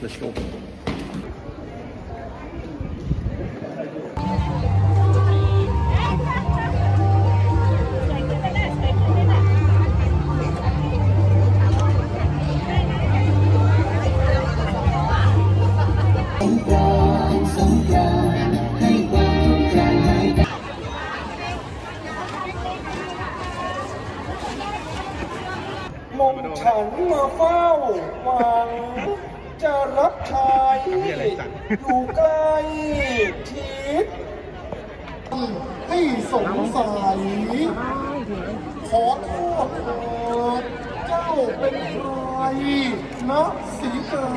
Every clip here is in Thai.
let's go มองฉันมาเฝ้าหวังจะรับใช้อยู่ใกล้ชิดให้สงสัยขอโทษเถิดเจ้าเป็นใครนะสีกา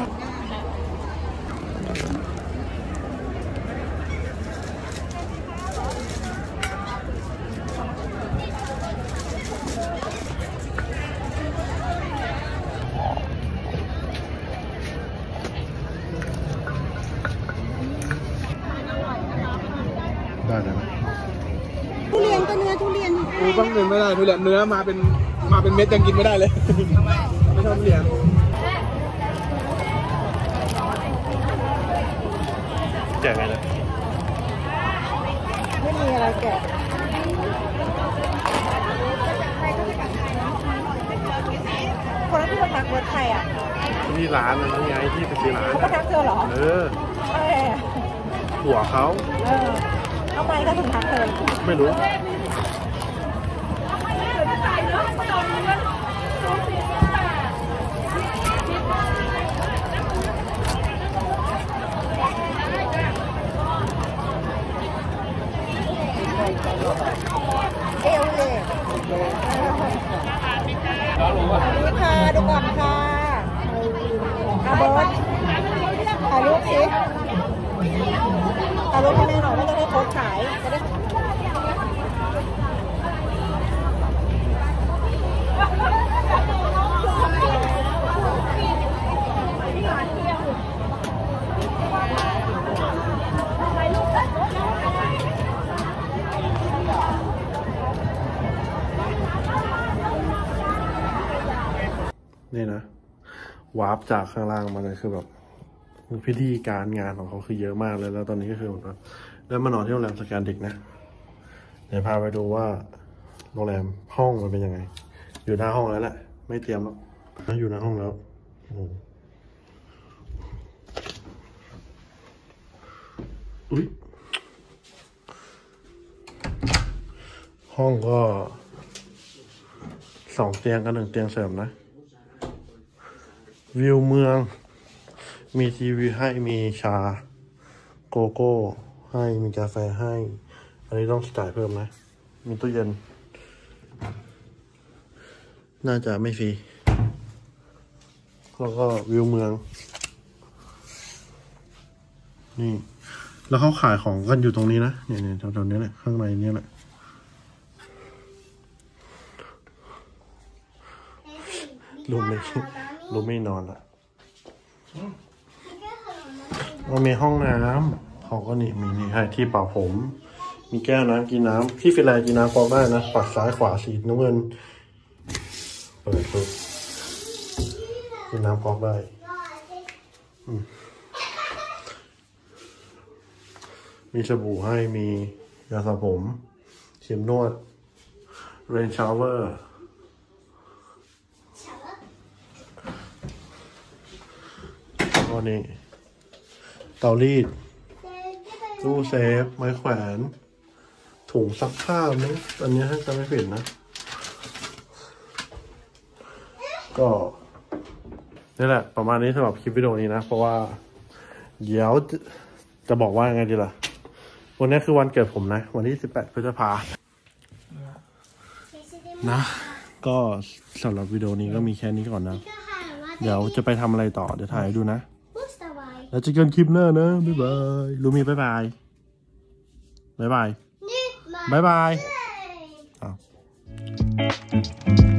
ได้ไหมทุเรียนก็เนื้อทุเรียนกูต้องกินไม่ได้ทุเรียนเนื้อมาเป็นเม็ดยังกินไม่ได้เลยไม่ชอบทุเรียนแกะไงเลยไม่มีอะไรแกะคนที่มาทักเวิร์ดใครอ่ะที่ร้านนั่นไงที่ไปซื้อร้านมาทักเธอเหรอหัวเขาทำไมก็ถึงทักเธอไม่รู้เอวเลยนี่ค่ะดูก่อนค่ะอาเบิร์ตถ่ายรูปสิถ่ายรูปให้แม่หน่อยไม่จะได้โพสขายจะได้นี่นะวาร์ปจากข้างล่างมาเลยคือแบบพิธีการงานของเขาคือเยอะมากเลยแล้วตอนนี้ก็คือแบบแล้วมานอนที่โรงแรมสแกนดิกนะเดี๋ยวพาไปดูว่าโรงแรมห้องมันเป็นยังไงอยู่หน้าห้องแล้วแหละไม่เตรียมแล้วอยู่หน้าห้องแล้วโอ้อุ๊ยห้องก็2 เตียงกับ1 เตียงเสริมนะวิวเมืองมีทีวีให้มีชาโกโก้ให้มีกาแฟให้อันนี้ต้องจ่ายเพิ่มนะมีตู้เย็นน่าจะไม่ฟรีแล้วก็วิวเมืองนี่แล้วเขาขายของกันอยู่ตรงนี้นะเนี่ยแถวๆนี้แหละข้างในนี้แหละรู้ไม่นอนละมันมีห้องน้ำเขาก็มีให้ที่เป่าผมมีแก้วน้ำกินน้ำที่ฟิลแลนด์กินน้ำกรอกได้นะปัดซ้ายขวาสีน้ำเงินเปิดปุ๊บกินน้ำกรอกได้มีสบู่ให้มียาสระผมเข็มนวดเรนชาวเวอร์วันนี้เตารีดตู้เซฟไม้แขวนถุงซักผ้าไหมอันนี้ถ้าจะไม่ผิดนะก็นี่แหละประมาณนี้สำหรับคลิปวิดีโอนี้นะเพราะว่าเดี๋ยวจะบอกว่าไงดีล่ะวันนี้คือวันเกิดผมนะวันที่18 พฤษภาคมนะก็สำหรับวิดีโอนี้ก็มีแค่นี้ก่อนนะเดี๋ยวจะไปทำอะไรต่อเดี๋ยวถ่ายให้ดูนะแล้วเจอกันคลิปหน้านะบ๊ายบายลูมี่บ๊ายบายบ๊ายบายบ๊ายบาย